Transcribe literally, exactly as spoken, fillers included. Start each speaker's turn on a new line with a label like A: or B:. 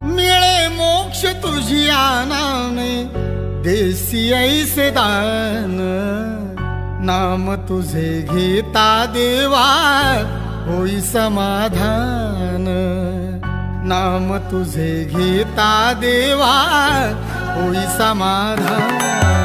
A: मिळे मोक्ष तुझिया नामे देसी ऐसे दान। नाम तुझे घेता देवा होई समाधान। नाम तुझे घेता देवा होई समाधान।